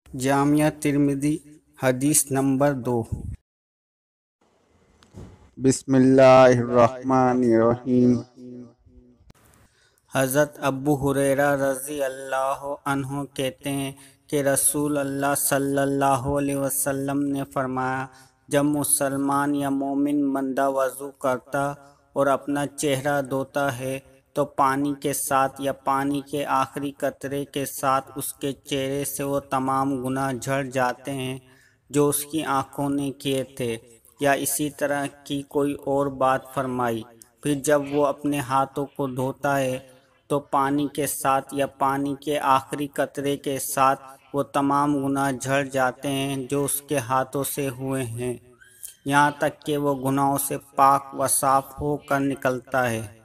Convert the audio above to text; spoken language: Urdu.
جامعہ ترمذی حدیث نمبر 2۔ بسم اللہ الرحمن الرحیم۔ حضرت ابو ہریرہ رضی اللہ عنہ کہتے ہیں کہ رسول اللہ صلی اللہ علیہ وسلم نے فرمایا، جب مسلمان یا مومن بندہ وضو کرتا اور اپنا چہرہ دھوتا ہے تو پانی کے ساتھ یا پانی کے آخری قطرے کے ساتھ اس کے چہرے سے وہ تمام گناہ جھڑ جاتے ہیں جو اس کی آنکھوں نے کیے تھے، یا اسی طرح کی کوئی اور بات فرمائی۔ پھر جب وہ اپنے ہاتھوں کو دھوتا ہے تو پانی کے ساتھ یا پانی کے آخری قطرے کے ساتھ وہ تمام گناہ جھڑ جاتے ہیں جو اس کے ہاتھوں سے ہوئے ہیں، یہاں تک کہ وہ گناہوں سے پاک و صاف ہو کر نکلتا ہے۔